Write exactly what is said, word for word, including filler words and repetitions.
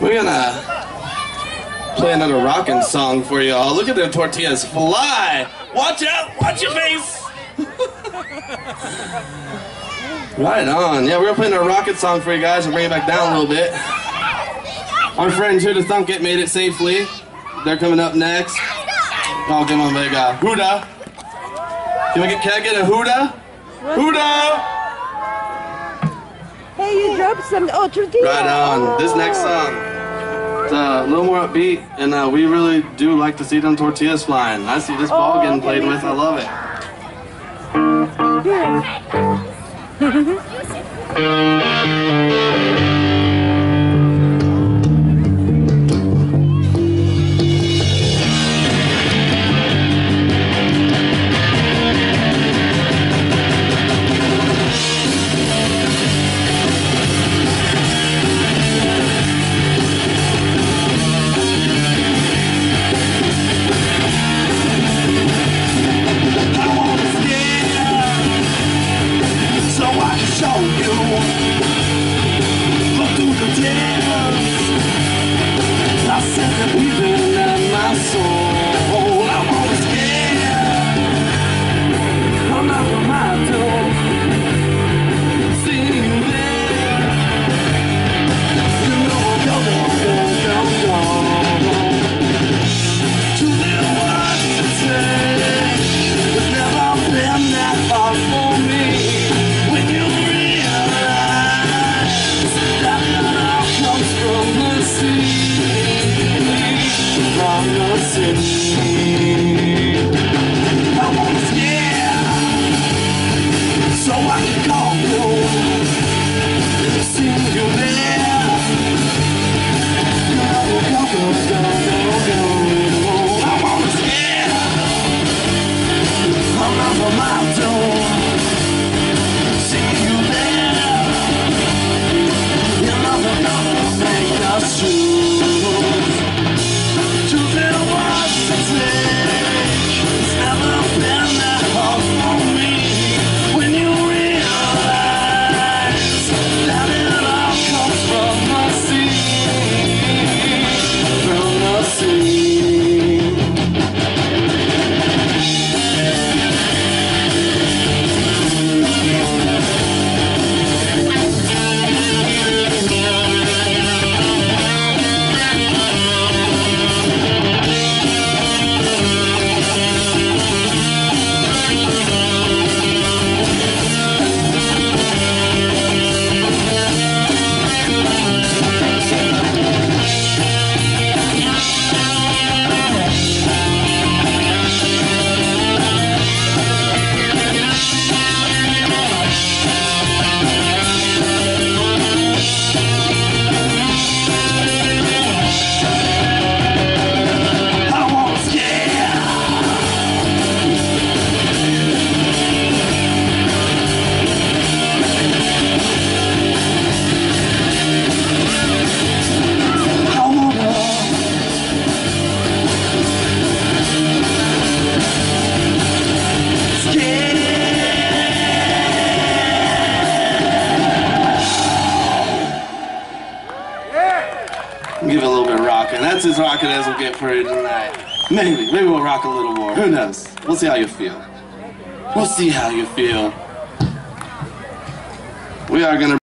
We're gonna play another rockin' song for y'all. Look at the tortillas fly! Watch out! Watch your face! Right on. Yeah, we're gonna play another rocket song for you guys and bring it back down a little bit. Our friends here to Thunk It made it safely. They're coming up next. I'll give them a big uh, hoodah. Can we get, can I get a hoodah? Hoodah! Hey, you dropped some oh tortilla. Right on. This next song, it's uh, a little more upbeat, and uh, we really do like to see them tortillas flying. I see this ball getting played with. I love it. Give it a little bit of rockin'. That's as rockin' as we'll get for you tonight. Maybe, maybe we'll rock a little more. Who knows? We'll see how you feel. We'll see how you feel. We are gonna